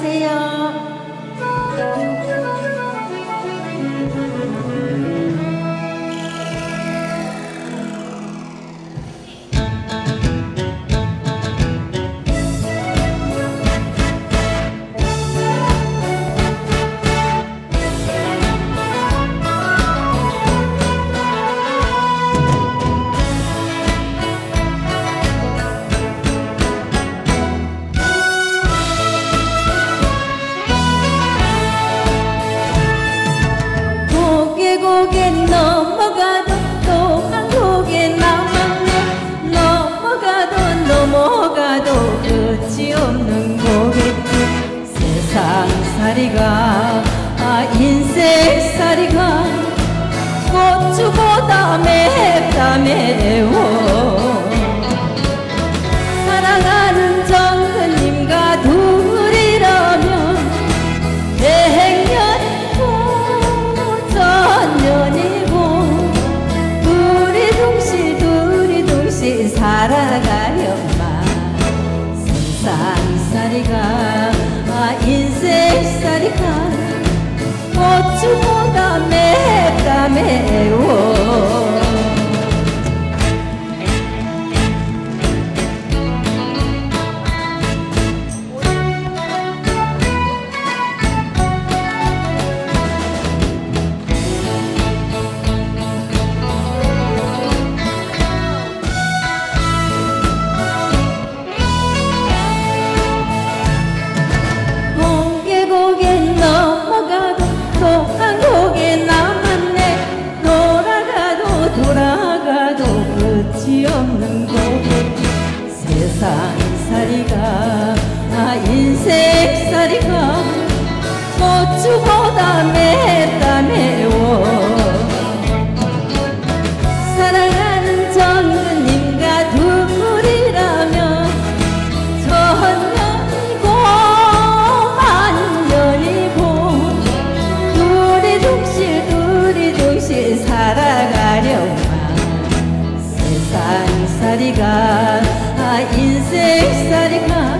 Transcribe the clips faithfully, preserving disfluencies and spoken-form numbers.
하세요. 고개 넘어가도 또 한 고개 남았네. 넘어가도 넘어가도 끝이 없는 고갯길. 세상살이가 아 인생살이가 고추보다 맵다 매워. 사랑하는 정근님과 둘이라면 백년이고 천년이고 둘이 둥실 둘이 둥실 살아가려마. 세상살이가 아 인생살이가 고추보다 맵다 매워. 돌아가도 끝이 없는 고갯길. 세상살이가 아 인생살이가 고추보다 맵다 매워. 사랑하는 정근님과 둘이라면 천년이고 만년이고 둘이 둥실 둘이 둥실 살아가려. 세상살이가 아 인생살이가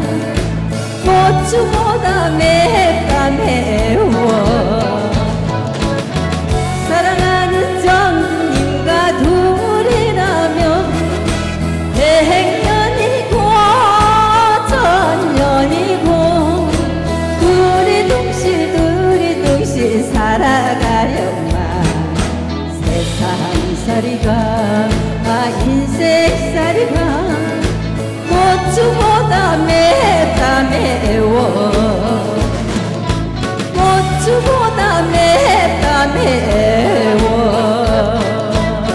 고추보다 맵다 매워. 사랑하는 정님과 둘이라면 백년이고 천년이고 둘이 둥실 둘이 둥실 살아가려마. 세상살이가 아 인생살이가 고추보다 맵다 매워. 고추보다 맵다 매워.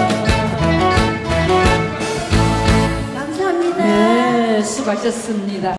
감사합니다. 네, 수고하셨습니다.